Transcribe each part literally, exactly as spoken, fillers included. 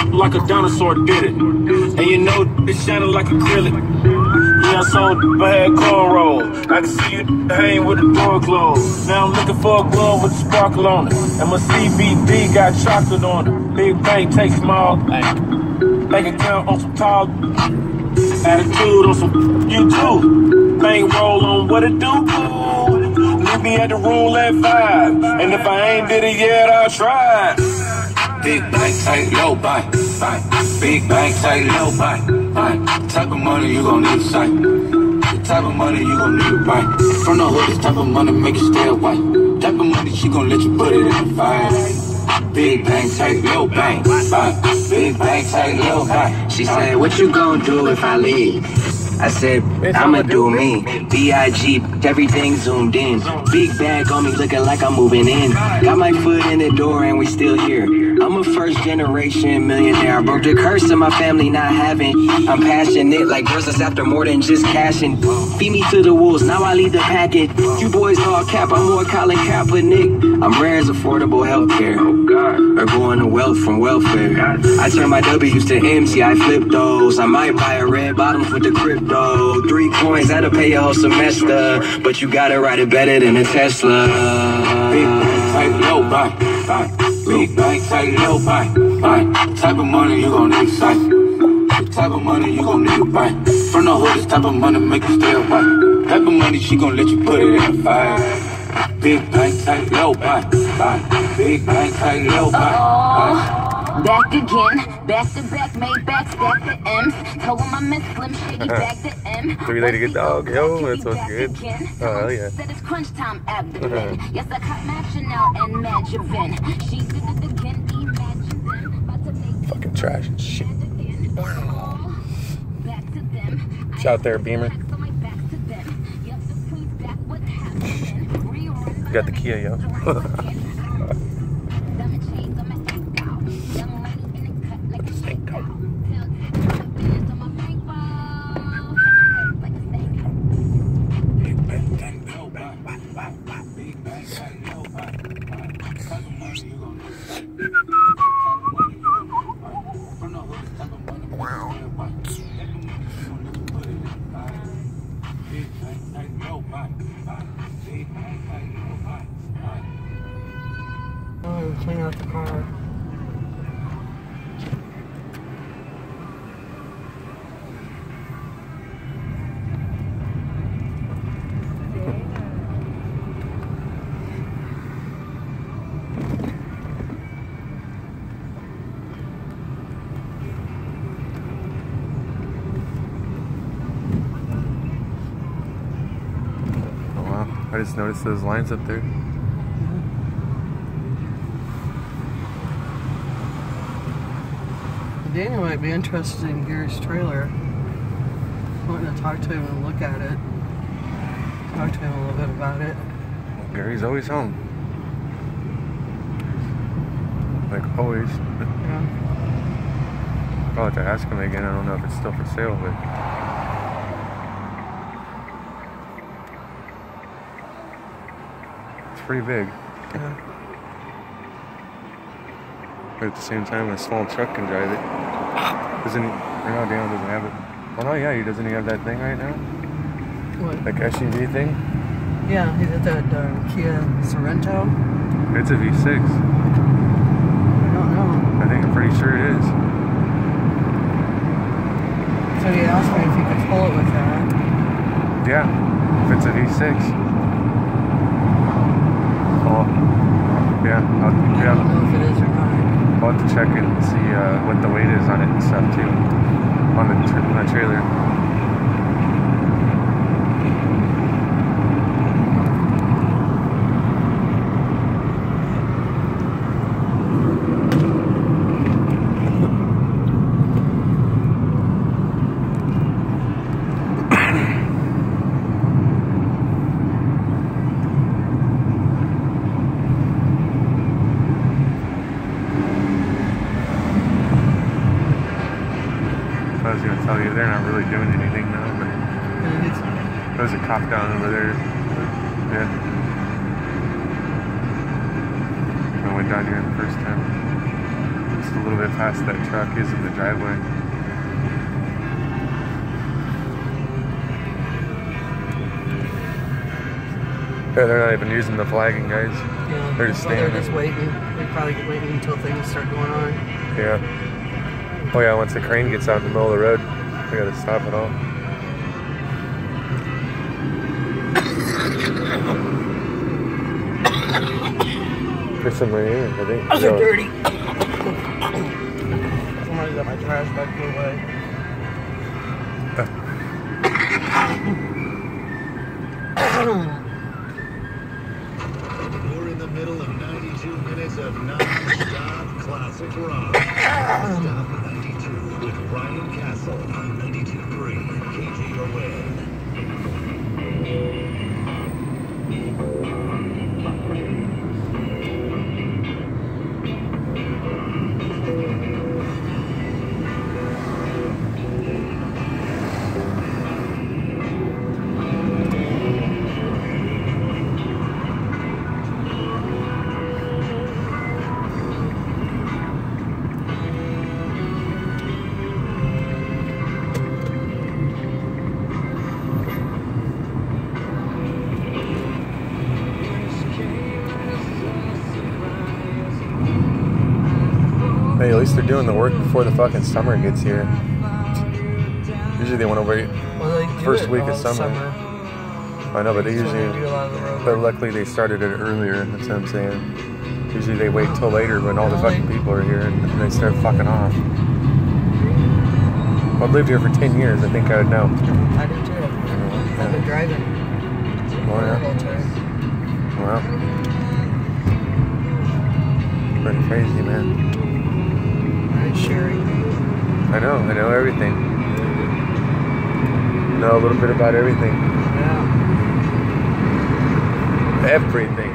like a dinosaur did it. And you know it shining like acrylic. Yeah, I sold I had cornrows. I can see you hang with the door closed. Now I'm looking for a glove with a sparkle on it. And my C B D got chocolate on it. Big bank take small. Bank account on some tall. Attitude on some you too. Bank roll on what it do. Meet me at the roulette five. And if I ain't did it yet, I'll try. Big bank, tight, low bank, bank. Big bank, tight, low bank, bank. The type of money you gon' need sight. The type of money you gon' need to buy. From the hood, this type of money make you stay away. Type of money she gon' let you put it in the fire. Big bank, tight, low bank, bank. Big bank, tight, low bank. She said, what you gon' do if I leave? I said, I'ma do me. B I G, everything zoomed in. Big bag on me looking like I'm moving in. Got my foot in the door and we still here. I'm a first generation millionaire. I broke the curse of my family not having. I'm passionate like girls that's after more than just cashing. Feed me to the wolves, now I lead the packet. You boys all cap, I'm more Colin Kaepernick. I'm rare as affordable healthcare. Or going to wealth from welfare. I turn my W's to M's, yeah I flip those. I might buy a red bottoms with the crypto. Three coins, that'll pay your whole semester. But you gotta ride it better than a Tesla. Big bank, tight, low bank, bank. Big bank, tight, low bank, bank. The type of money you gon' need sight. The type of money you gon' need to buy. From the hood, this type of money make you stay away. Type of money she gon' let you put it in the fire. Big bank, tight, low bank, bank. Big bank, tight, low bank, bank. Back again, back to back, made back, stack the M's. Told him I miss Slim Shady, back to M. Three-legged dog, yo, that sounds good. Oh, hell yeah. Said it's crunch time abdomen. Yes, I caught Mad Chanel and Magivin. She did it again, imagine them. About to make fucking trash and shit. It's out there, Beamer. Got the Kia, yo. Oh, clean out the car. I just noticed those lines up there. Daniel might be interested in Gary's trailer. I wanted to talk to him and look at it. Talk to him a little bit about it. Gary's always home. Like always. Yeah. I'll have to ask him again. I don't know if it's still for sale, but pretty big. Yeah. But at the same time, a small truck can drive it. Doesn't he? Or no, Daniel doesn't have it. Oh no, yeah, he doesn't. He have that thing right now. What? Like S U V thing. Yeah, he did that uh, Kia Sorento. It's a V six. I don't know. I think I'm pretty sure it is. So he asked me if he could pull it with that. Yeah, if it's a V six. Oh, yeah, I'll, yeah. I don't know if it is or not. I'll have to check and see uh, what the weight is on it and stuff too, on the, tra on the trailer. I was going to tell you, they're not really doing anything now, but there's a cop down over there. Yeah. I went down here the first time. Just a little bit past that truck is in the driveway. Yeah, they're not even using the flagging, guys. Yeah. They're just Well, standing. they're just waiting. They're probably waiting until things start going on. Yeah. Oh yeah, once the crane gets out in the middle of the road, they gotta stop it all. There's some right here, I think. Oh, they're dirty. Somebody's got my trash bag put away. We're in the middle of ninety-two minutes of non-stop classic rock. Stop ninety-two with Ryan Castle on ninety-two point three K G O N. Hey, at least they're doing the work before the fucking summer gets here. Usually they want to wait Well, they do first it week all of summer. summer. I know, but they So they usually, do a lot of the road but work. luckily they started it earlier, that's what I'm saying. Usually they wait till later when all the fucking people are here and, and they start fucking off. I've lived here for ten years, I think I would know. I do too. I've been driving. Oh the yeah, whole time. wow. Pretty crazy, man. Right, Sherry. I know, I know everything. Know a little bit about everything. Yeah. Everything.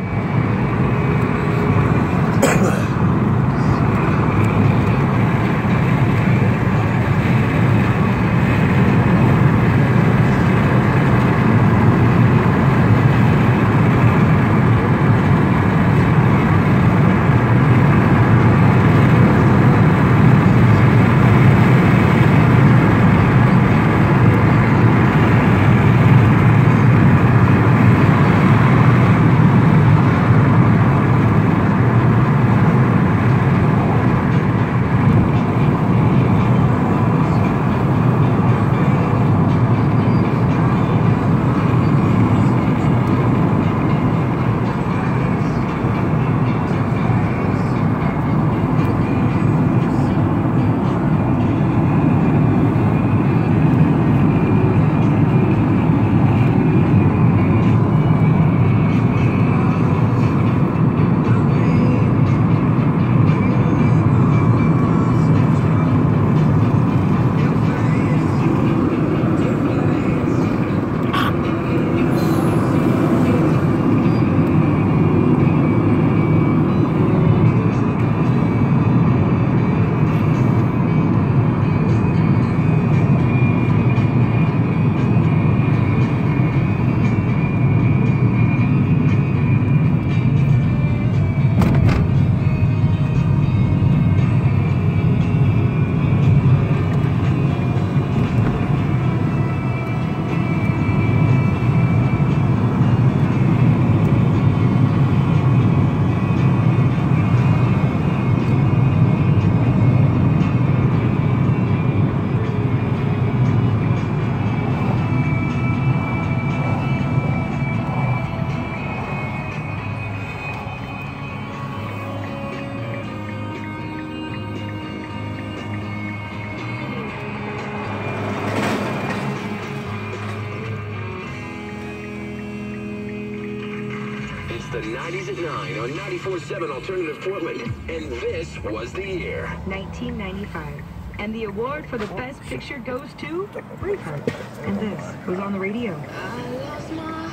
The nineties at nine on ninety-four point seven Alternative Portland. And this was the year. nineteen ninety-five. And the award for the best picture goes to Braveheart. And this was on the radio. I lost my